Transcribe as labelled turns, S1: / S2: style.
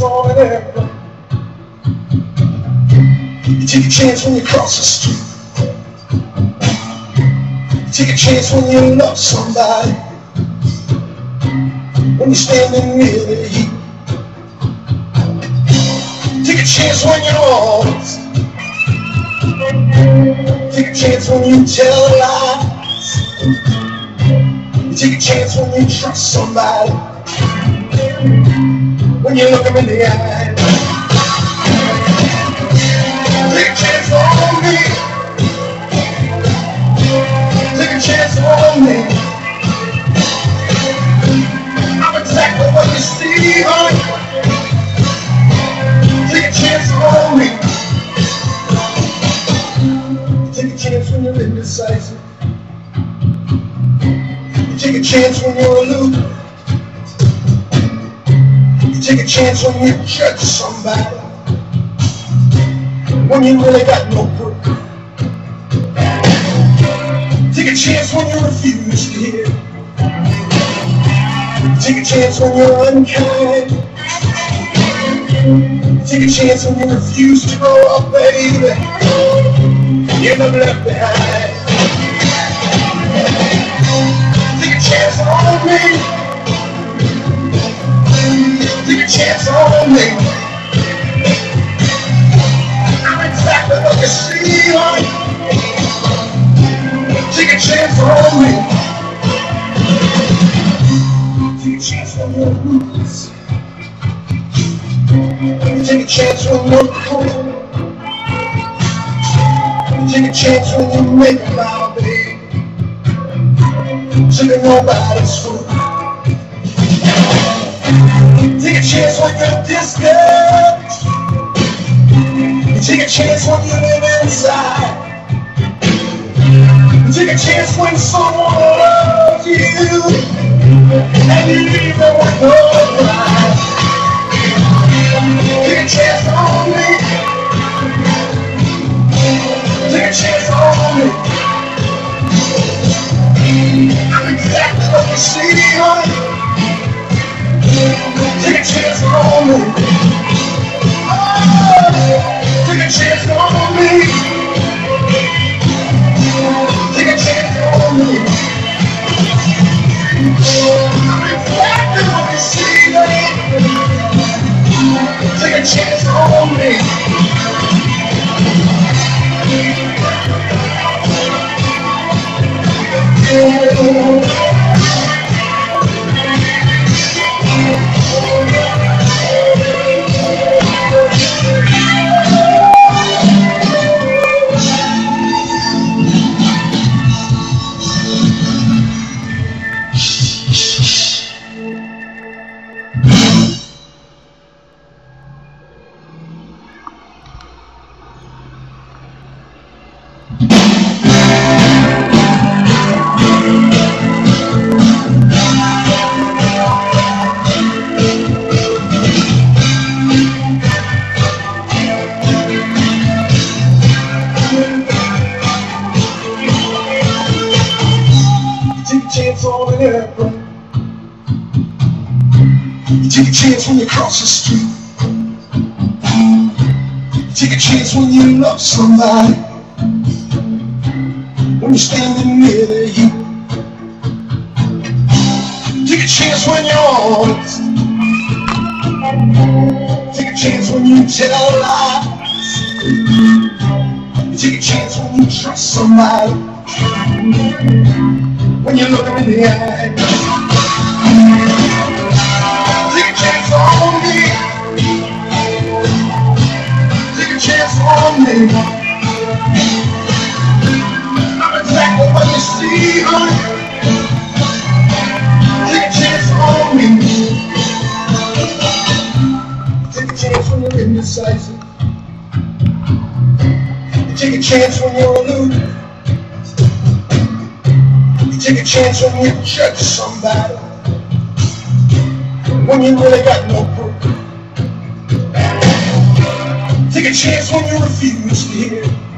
S1: on an airplane. You take a chance when you cross the street. You take a chance when you love somebody. When you're standing near the heat. Take a chance when you're honest. Take a chance when you tell lies. You take a chance when you trust somebody. When you look them in the eye. Take a chance on me. Take a chance on me. I'm exactly what you see, honey. Take a chance on me. Take a chance when you're indecisive. You take a chance when you're aloof. You take a chance when you judge somebody. When you really got no proof. Take a chance when you refuse to hear. Take a chance when you're unkind. Take a chance when you refuse to grow up, baby. You're not left behind. Take a chance on me. Take a chance on me. I'm exactly what you see, honey. Take a chance on me. Take a chance when you're ruthless. Take a chance when you're cold. Take a chance when you make a vow, baby. So that nobody's fool. Take a chance when you're discouraged. Take a chance when you live inside. Take a chance when someone loves you and you leave them with no pride. Take a chance on me. Take a chance on me. I'm exactly what you see, honey. Take a chance on me. Oh, take a chance on me. Take a chance on me. I'm exactly what you see, honey. Take a chance on me. On an airplane. You take a chance when you cross the street. You take a chance when you love somebody. When you're standing near the heat. Take a chance when you're honest. Take a chance when you tell lies. You take a chance when you trust somebody. When you look them in the eye. Take a chance on me. Take a chance on me. I'm exactly what you see, honey. Take a chance on me. Take a chance when you're indecisive. You take a chance when you're aloof. Take a chance when you judge somebody. When you really got no proof. Take a chance when you refuse to hear.